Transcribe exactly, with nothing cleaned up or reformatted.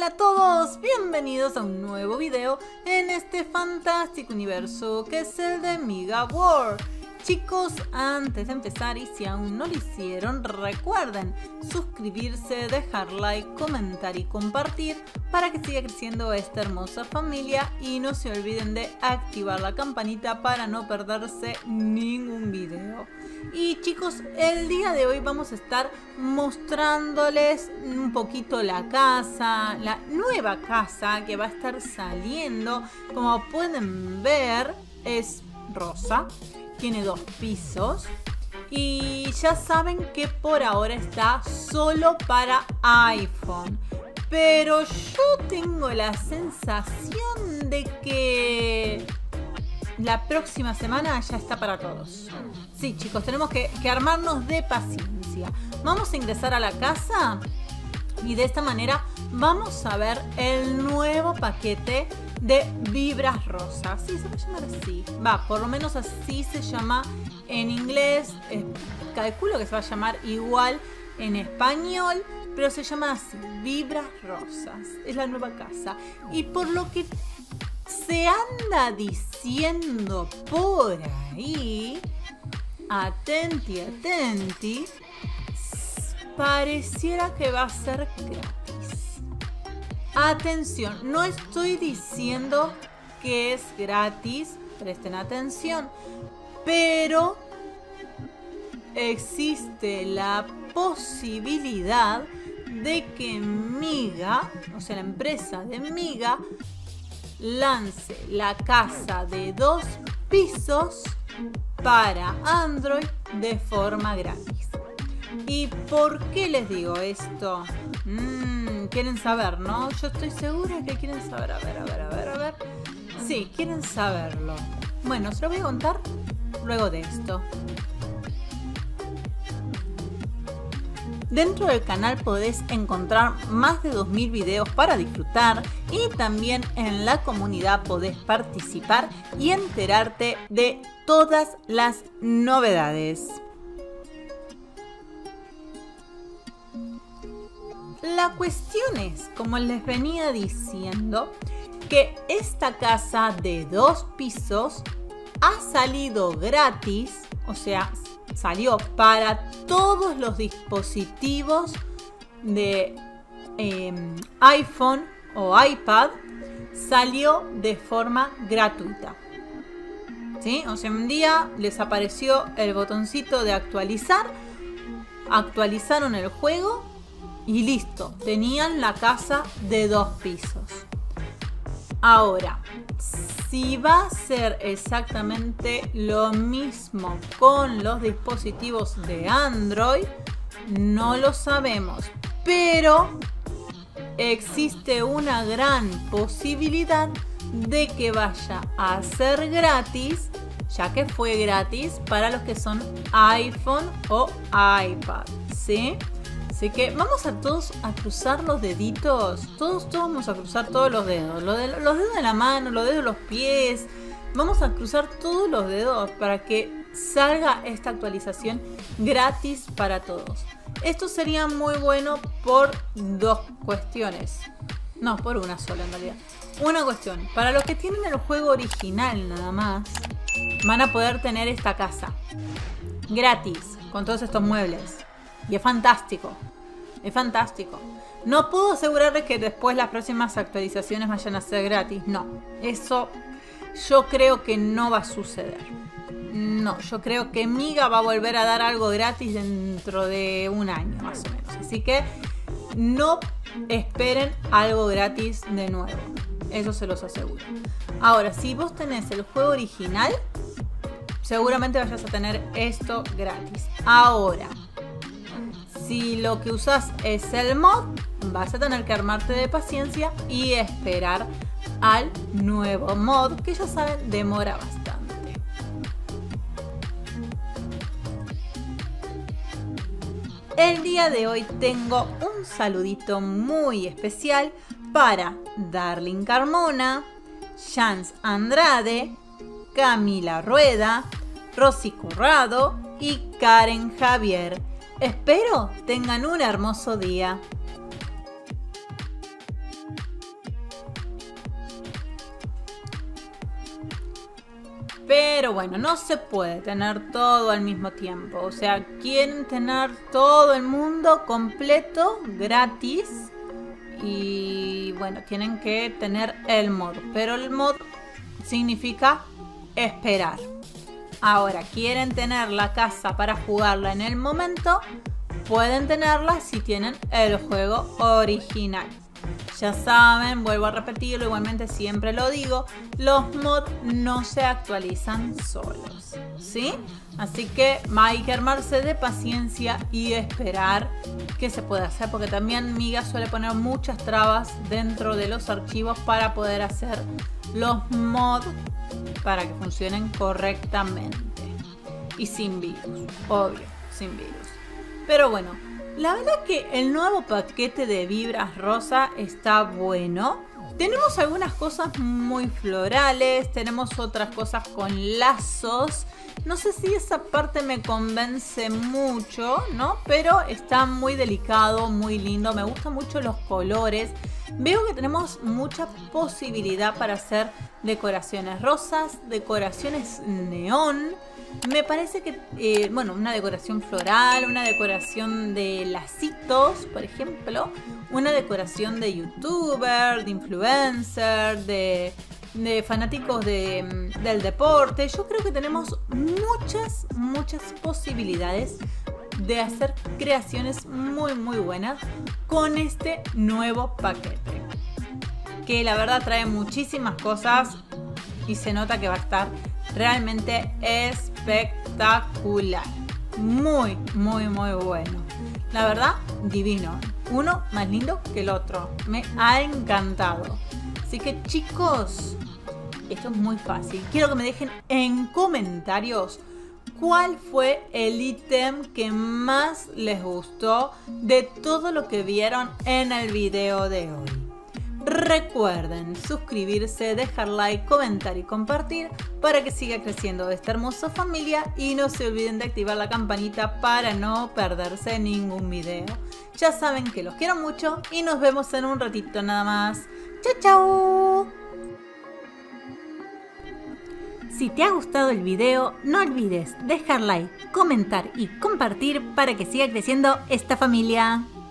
Hola a todos, bienvenidos a un nuevo video en este fantástico universo que es el de Miga World. Chicos, antes de empezar y si aún no lo hicieron, recuerden suscribirse, dejar like, comentar y compartir para que siga creciendo esta hermosa familia y no se olviden de activar la campanita para no perderse ningún video. Y chicos, el día de hoy vamos a estar mostrándoles un poquito la casa, la nueva casa que va a estar saliendo. Como pueden ver, es rosa. Tiene dos pisos y ya saben que por ahora está solo para iPhone. Pero yo tengo la sensación de que la próxima semana ya está para todos. Sí, chicos, tenemos que, que armarnos de paciencia. Vamos a ingresar a la casa y de esta manera vamos a ver el nuevo paquete de vibras rosas. Sí, se va a llamar así. Va, por lo menos así se llama en inglés. Eh, calculo que se va a llamar igual en español, pero se llama así, vibras rosas. Es la nueva casa. Y por lo que se anda diciendo por ahí, atenti, atenti, pareciera que va a ser gratis. Atención, no estoy diciendo que es gratis, presten atención, pero existe la posibilidad de que Miga, o sea la empresa de Miga, lance la casa de dos pisos para Android de forma gratis. ¿Y por qué les digo esto? Mmm, quieren saber, ¿no? Yo estoy segura que quieren saber. A ver, a ver, a ver, a ver. Sí, quieren saberlo. Bueno, se lo voy a contar luego de esto. Dentro del canal podés encontrar más de dos mil videos para disfrutar y también en la comunidad podés participar y enterarte de todas las novedades. La cuestión es, como les venía diciendo, que esta casa de dos pisos ha salido gratis, o sea, salió para todos los dispositivos de eh, iPhone o iPad, salió de forma gratuita. ¿Sí? O sea, un día les apareció el botoncito de actualizar, actualizaron el juego y listo, tenían la casa de dos pisos. Ahora, si va a ser exactamente lo mismo con los dispositivos de Android, no lo sabemos, pero existe una gran posibilidad de que vaya a ser gratis, ya que fue gratis para los que son iPhone o iPad, ¿sí? Así que vamos a todos a cruzar los deditos. Todos, todos vamos a cruzar todos los dedos. Los, de, los dedos de la mano, los dedos de los pies. Vamos a cruzar todos los dedos para que salga esta actualización gratis para todos. Esto sería muy bueno por dos cuestiones. No, por una sola en realidad. Una cuestión. Para los que tienen el juego original nada más, van a poder tener esta casa gratis con todos estos muebles. Y es fantástico. Es fantástico. No puedo asegurarles que después las próximas actualizaciones vayan a ser gratis. No. Eso yo creo que no va a suceder. No. Yo creo que Miga va a volver a dar algo gratis dentro de un año más o menos. Así que no esperen algo gratis de nuevo. Eso se los aseguro. Ahora, si vos tenés el juego original, seguramente vayas a tener esto gratis. Ahora, si lo que usas es el mod, vas a tener que armarte de paciencia y esperar al nuevo mod, que ya saben, demora bastante. El día de hoy tengo un saludito muy especial para Darling Carmona, Chance Andrade, Camila Rueda, Rosy Corrado y Karen Javier. Espero tengan un hermoso día. Pero bueno, no se puede tener todo al mismo tiempo. O sea, quieren tener todo el mundo completo, gratis. Y bueno, tienen que tener el mod. Pero el mod significa esperar. Ahora, quieren tener la casa para jugarla en el momento, pueden tenerla si tienen el juego original. Ya saben, vuelvo a repetirlo, igualmente siempre lo digo, los mods no se actualizan solos, ¿sí? Así que hay que armarse de paciencia y esperar qué se puede hacer, porque también Miga suele poner muchas trabas dentro de los archivos para poder hacer los mods para que funcionen correctamente y sin virus, obvio, sin virus. Pero bueno, la verdad que el nuevo paquete de vibras rosa está bueno. Tenemos algunas cosas muy florales, tenemos otras cosas con lazos. No sé si esa parte me convence mucho, ¿no? Pero está muy delicado, muy lindo. Me gustan mucho los colores. Veo que tenemos mucha posibilidad para hacer decoraciones rosas, decoraciones neón. Me parece que, eh, bueno, una decoración floral, una decoración de lacitos, por ejemplo. Una decoración de youtuber, de influencer, de... de fanáticos de, del deporte. Yo creo que tenemos muchas, muchas posibilidades de hacer creaciones muy, muy buenas con este nuevo paquete. Que la verdad trae muchísimas cosas y se nota que va a estar realmente espectacular. Muy, muy, muy bueno. La verdad, divino. Uno más lindo que el otro. Me ha encantado. Así que chicos, esto es muy fácil. Quiero que me dejen en comentarios cuál fue el ítem que más les gustó de todo lo que vieron en el video de hoy. Recuerden suscribirse, dejar like, comentar y compartir para que siga creciendo esta hermosa familia y no se olviden de activar la campanita para no perderse ningún video. Ya saben que los quiero mucho y nos vemos en un ratito nada más. ¡Chao, chao! Si te ha gustado el video, no olvides dejar like, comentar y compartir para que siga creciendo esta familia.